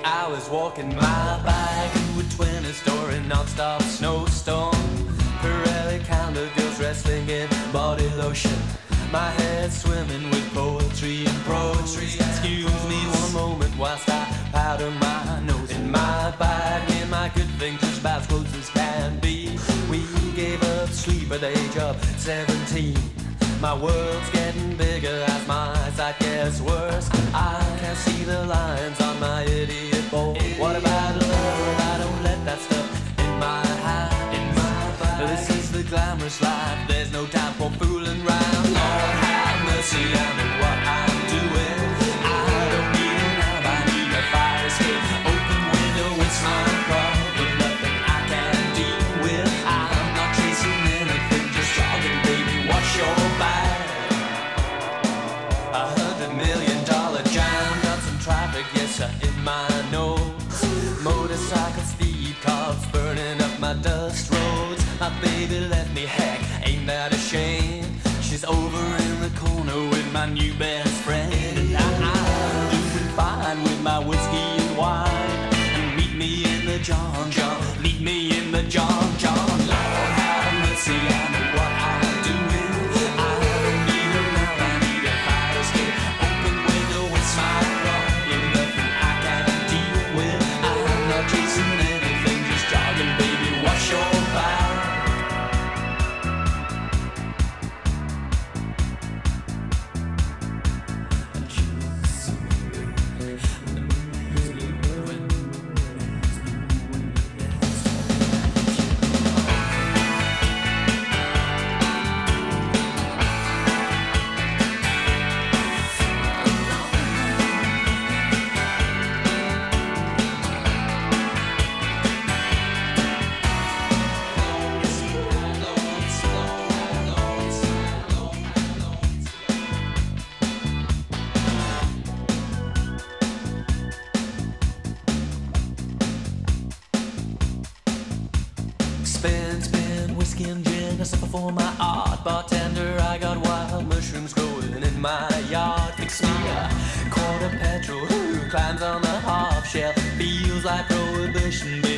I was walking my bike through a 20-story non-stop snowstorm. Pirelli counter girls wrestling in body lotion. My head swimming with poetry and prose. Excuse me one moment whilst I powder my nose. In my bag, me and my good things just about as close as can be. We gave up sleep at the age of 17. My world's getting bigger as my eyesight gets worse. I can't see the lines on my idiot board. What about love? I don't let that stuff in my heart. This is the glamorous life. There's no time for fooling around. Lord have mercy, I know what I'm doing. I don't need a lamp, I need a fire escape. Open window, it's my problem. Nothing I can deal with. I'm not chasing anything, just jogging, baby. Watch your back. $100 million jam, got some traffic, yes sir, in my nose. Motorcycle speed cars burning up my dust roads. My baby left me, heck, ain't that a shame? She's over in the corner with my new best friend. And I'm doing fine with my whiskey and wine. And meet me in the John John, meet me in the John John. Lord have mercy, I know what I'm doing. I don't need a lamp, I need a fire escape. Open window, it's my problem. Nothing I can deal with. I'm not chasing anything, just jogging, baby. Watch your back. Spin, whiskey and gin, I suffer for my art. Bartender, I got wild mushrooms growing in my yard. Fix me a quart of petrol, who climbs on the half shell. Feels like prohibition, baby.